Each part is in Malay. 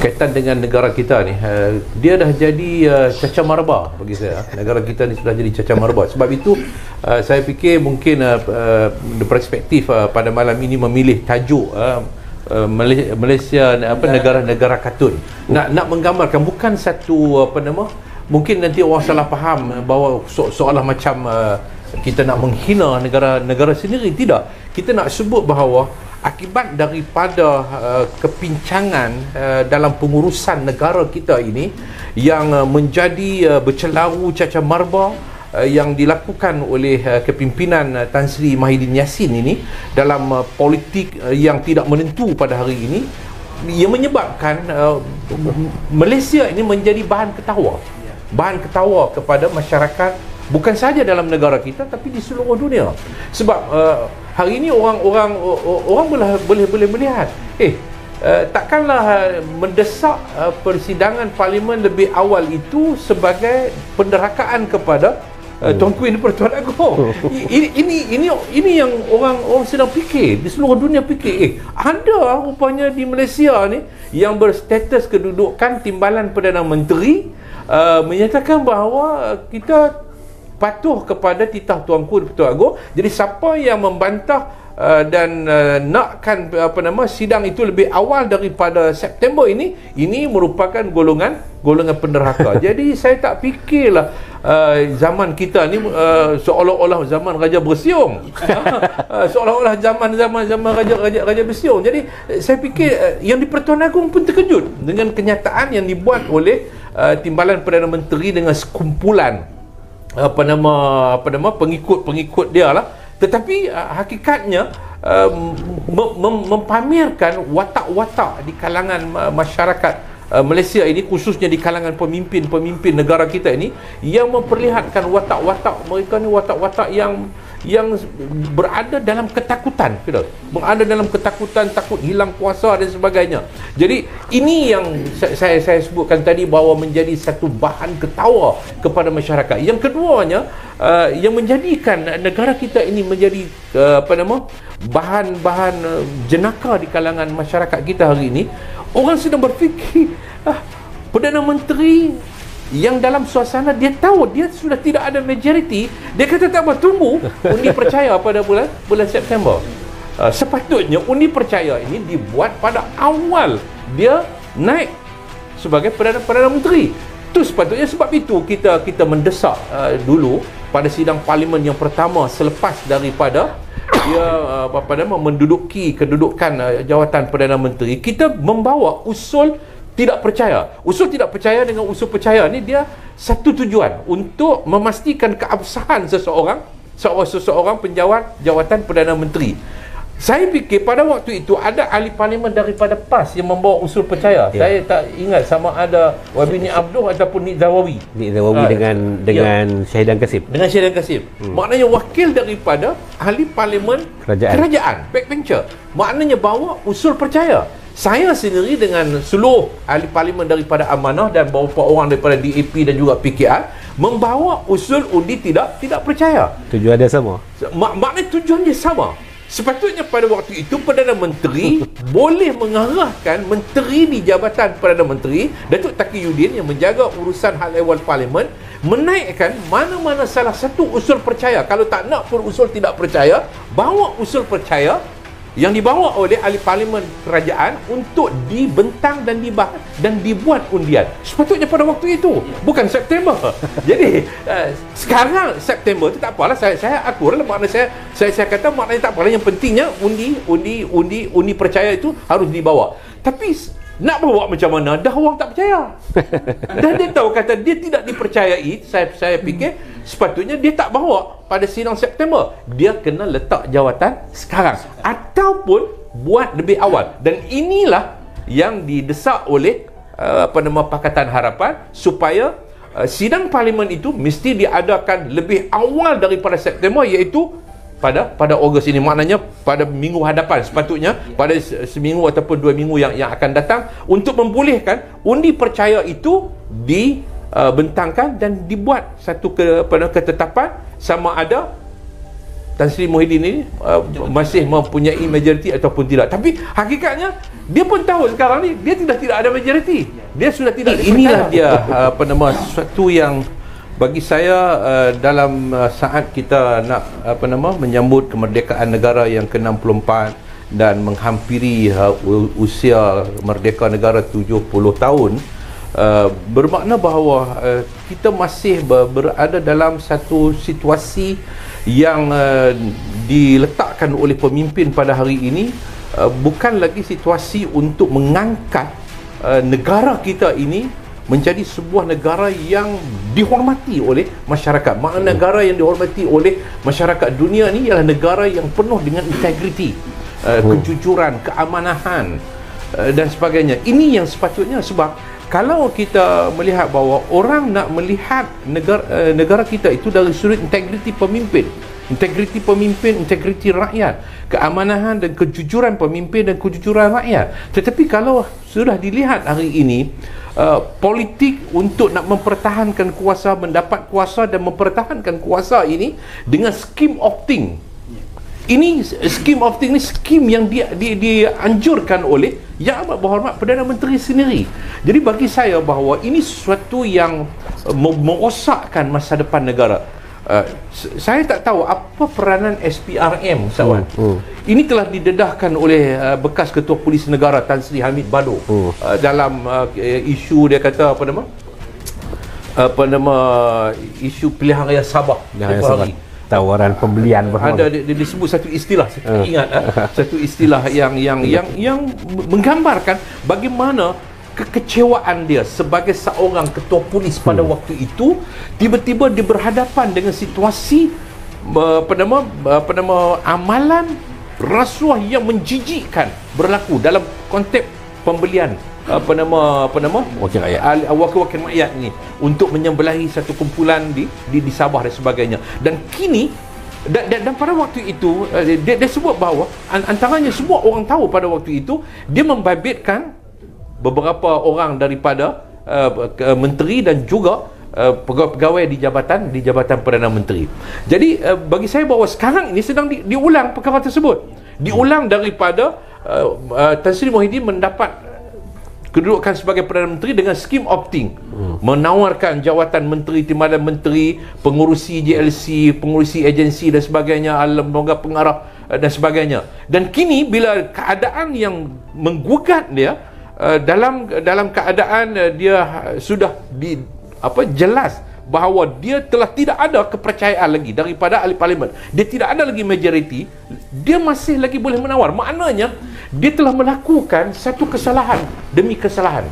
berkaitan dengan negara kita ni, dia dah jadi cacah marba bagi saya. Negara kita ni sudah jadi cacah marba. Sebab itu saya fikir mungkin perspektif pada malam ini memilih tajuk Malaysia negara kartun, nak menggambarkan bukan satu mungkin nanti orang salah faham bahawa seolah macam kita nak menghina negara sendiri. Tidak, kita nak sebut bahawa akibat daripada kepincangan dalam pengurusan negara kita ini yang menjadi bercelaru cacar marba yang dilakukan oleh kepimpinan Tan Sri Mahidin Yassin ini dalam politik yang tidak menentu pada hari ini, yang menyebabkan Malaysia ini menjadi bahan ketawa kepada masyarakat, bukan saja dalam negara kita tapi di seluruh dunia. Sebab hari ini orang boleh melihat takkanlah mendesak persidangan parlimen lebih awal itu sebagai penderakaan kepada Tuanku Yang di-Pertuan Agong. Ini yang orang sedang fikir, di seluruh dunia fikir, ada rupanya di Malaysia ni yang berstatus kedudukan timbalan Perdana Menteri menyatakan bahawa kita patuh kepada titah Tuanku Yang di-Pertuan Agong. Jadi siapa yang membantah dan nakkan sidang itu lebih awal daripada September ini merupakan golongan penderhaka. Jadi saya tak fikirlah zaman kita ni seolah-olah zaman Raja Bersiung. Seolah-olah zaman Raja Bersiung. Jadi saya fikir Yang di-Pertuan Agong pun terkejut dengan kenyataan yang dibuat oleh timbalan Perdana Menteri dengan sekumpulan pengikut dia lah. Tetapi hakikatnya mempamerkan watak-watak di kalangan masyarakat Malaysia ini, khususnya di kalangan pemimpin negara kita ini, yang memperlihatkan watak-watak mereka ni watak-watak yang berada dalam ketakutan, takut hilang kuasa dan sebagainya. Jadi ini yang saya sebutkan tadi bahawa menjadi satu bahan ketawa kepada masyarakat. Yang keduanya, yang menjadikan negara kita ini menjadi bahan jenaka di kalangan masyarakat kita hari ini, orang sedang berfikir Perdana Menteri yang dalam suasana dia tahu dia sudah tidak ada majoriti, dia kata tak apa, tunggu undi percaya pada bulan September. Sepatutnya undi percaya ini dibuat pada awal dia naik sebagai Perdana Menteri. Itu sepatutnya. Sebab itu kita mendesak dulu pada sidang parlimen yang pertama selepas daripada dia menduduki kedudukan jawatan Perdana Menteri, kita membawa usul tidak percaya. Usul tidak percaya dengan usul percaya ni dia satu tujuan, untuk memastikan keabsahan seseorang penjawat jawatan Perdana Menteri. Saya fikir pada waktu itu ada ahli parlimen daripada PAS yang membawa usul percaya. Saya tak ingat sama ada Wabini Abdul ataupun Nik Zawawi. Dengan Syahidan Kassim. Dengan Syahidan Kassim. Maknanya wakil daripada ahli parlimen kerajaan, backbencher. Maknanya bawa usul percaya. Saya sendiri dengan seluruh ahli parlimen daripada Amanah dan beberapa orang daripada DAP dan juga PKR membawa usul undi tidak percaya. Tujuan dia sama. Maknanya tujuan dia sama. Sepatutnya pada waktu itu Perdana Menteri boleh mengarahkan menteri di Jabatan Perdana Menteri, Datuk Taqiyuddin, yang menjaga urusan hal ehwal parlimen, menaikkan mana-mana salah satu usul percaya. Kalau tak nak pun usul tidak percaya, bawa usul percaya yang dibawa oleh ahli parlimen kerajaan untuk dibentang dan dibahas dan dibuat undian. Sepatutnya pada waktu itu, bukan September. Jadi sekarang September itu tak apalah, saya akur lah, makna saya kata maknanya tak apalah, yang pentingnya undi percaya itu harus dibawa. Tapi nak bawa macam mana? Dah orang tak percaya. Dan dia tahu kata dia tidak dipercayai. Saya fikir sepatutnya dia tak bawa pada sidang September. Dia kena letak jawatan sekarang ataupun buat lebih awal. Dan inilah yang didesak oleh Pakatan Harapan, supaya sidang parlimen itu mesti diadakan lebih awal daripada September, iaitu pada Ogos ini. Maknanya pada minggu hadapan, sepatutnya pada seminggu ataupun 2 minggu yang akan datang, untuk membolehkan undi percaya itu dibentangkan dan dibuat satu ketetapan sama ada Tan Sri Muhyiddin ini masih mempunyai majoriti ataupun tidak. Tapi hakikatnya dia pun tahu sekarang ni dia tidak ada majoriti. Dia sudah tidak inilah dia sesuatu yang bagi saya dalam saat kita nak menyambut kemerdekaan negara yang ke-64 dan menghampiri usia merdeka negara 70 tahun, bermakna bahawa kita masih berada dalam satu situasi yang diletakkan oleh pemimpin pada hari ini bukan lagi situasi untuk mengangkat negara kita ini menjadi sebuah negara yang dihormati oleh masyarakat. Makna negara yang dihormati oleh masyarakat dunia ni ialah negara yang penuh dengan integriti, kejujuran, keamanahan dan sebagainya. Ini yang sepatutnya, sebab kalau kita melihat bahawa orang nak melihat negara kita itu dari sudut integriti pemimpin, integriti rakyat, keamanahan dan kejujuran pemimpin dan kejujuran rakyat. Tetapi kalau sudah dilihat hari ini politik untuk nak mempertahankan kuasa, mendapat kuasa dan mempertahankan kuasa ini dengan scheme opting. Ini scheme opting ni skim yang dianjurkan oleh Yang Amat Berhormat Perdana Menteri sendiri. Jadi bagi saya bahawa ini sesuatu yang merosakkan masa depan negara. Saya tak tahu apa peranan SPRM, Ustaz. Ini telah didedahkan oleh bekas Ketua Polis Negara Tan Sri Hamid Baloh dalam isu dia kata isu pilihan raya Sabah tempoh hari. Tawaran pembelian ada disebut satu istilah, saya ingat satu istilah yang menggambarkan bagaimana kekecewaan dia sebagai seorang ketua polis pada waktu itu. Tiba-tiba dia berhadapan dengan situasi amalan rasuah yang menjijikkan berlaku dalam konteks pembelian wakil-wakil rakyat ni untuk menyembelahi satu kumpulan di Sabah dan sebagainya. Dan kini dan pada waktu itu dia sebut bahawa antaranya semua orang tahu pada waktu itu dia membabitkan beberapa orang daripada menteri dan juga pegawai di jabatan Perdana Menteri. Jadi bagi saya bahawa sekarang ini sedang diulang perkara tersebut. Diulang daripada Tan Sri Muhyiddin mendapat kedudukan sebagai Perdana Menteri dengan skim opting, menawarkan jawatan menteri, timbalan menteri, pengurusi JLC, pengurusi agensi dan sebagainya, lembaga pengarah dan sebagainya. Dan kini bila keadaan yang menggugat dia dalam keadaan dia sudah jelas bahawa dia telah tidak ada kepercayaan lagi daripada ahli parlimen, dia tidak ada lagi majoriti, dia masih lagi boleh menawar. Maknanya dia telah melakukan satu kesalahan demi kesalahan.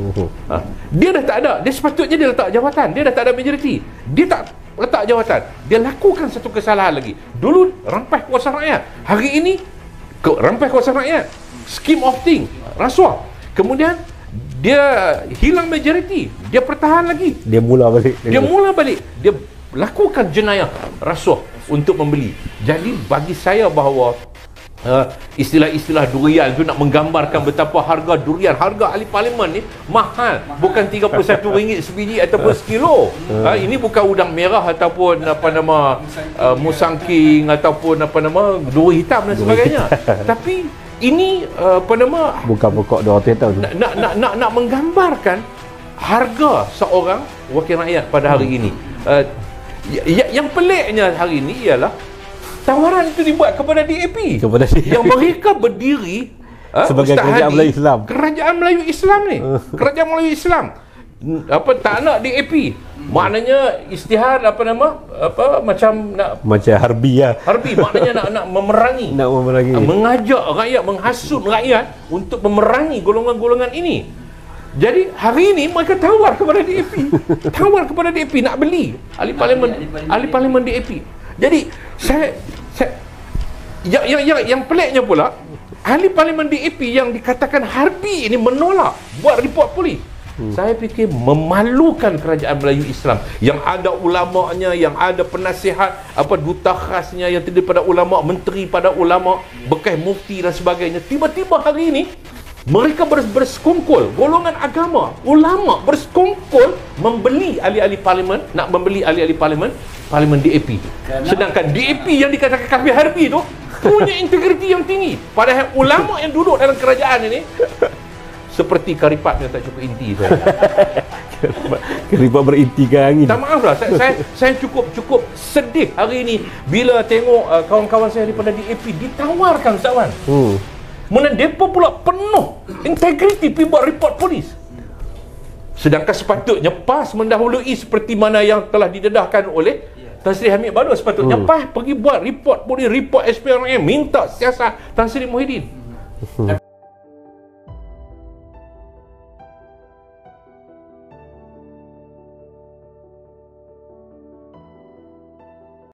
Dia dah tak ada, dia sepatutnya dia letak jawatan, dia dah tak ada majoriti, dia tak letak jawatan, dia lakukan satu kesalahan lagi. Dulu rampas kuasa rakyat, hari ini rampas kuasa rakyat, scheme opting, rasuah. Kemudian dia hilang majoriti, dia pertahan lagi, dia mula balik, dia lakukan jenayah rasuah untuk membeli. Jadi bagi saya bahawa istilah-istilah durian tu nak menggambarkan betapa harga durian, harga ahli parlimen ni mahal, bukan RM31 sebiji ataupun sekilo. Ini bukan udang merah ataupun musangking ataupun duri hitam dan sebagainya. Tapi ini bukan pokok 200 tahun nak menggambarkan harga seorang wakil rakyat pada hari ini. Yang peliknya hari ini ialah tawaran itu dibuat kepada DAP, yang mereka berdiri sebagai kerajaan Melayu Islam. Kerajaan Melayu Islam ni, kerajaan Melayu Islam tak nak DAP. Maknanya istihad macam harbi lah. Harbi maknanya nak memerangi, mengajak rakyat, menghasut rakyat untuk memerangi golongan-golongan ini. Jadi hari ini mereka tawar kepada DAP, nak beli ahli parlimen DAP. Jadi saya yang peliknya pula, ahli parlimen DAP yang dikatakan harbi ini menolak buat report polis. Saya fikir memalukan kerajaan Melayu Islam yang ada ulamanya, yang ada penasihat duta khasnya yang terdiri pada ulama, menteri pada ulama, bekas mufti dan sebagainya. Tiba-tiba hari ini Mereka bersekongkol, golongan agama, ulama bersekongkol membeli ahli-ahli parlimen, nak membeli ahli-ahli parlimen DAP. Sedangkan DAP yang dikatakan kafir harbi tu punya integriti yang tinggi. Padahal ulama yang duduk dalam kerajaan ini seperti karipat yang tak cukup inti saya. Keribat berinti ke angin. Tak maaf lah, saya cukup sedih hari ini bila tengok kawan-kawan saya daripada DAP ditawarkan sawan. Mana mereka pula penuh integriti pergi buat report polis. Sedangkan sepatutnya PAS mendahului seperti mana yang telah didedahkan oleh Tan Sri Hamid Badut. Sepatutnya PAS pergi buat report polis, report SPRM, minta siasat Tan Sri Muhyiddin.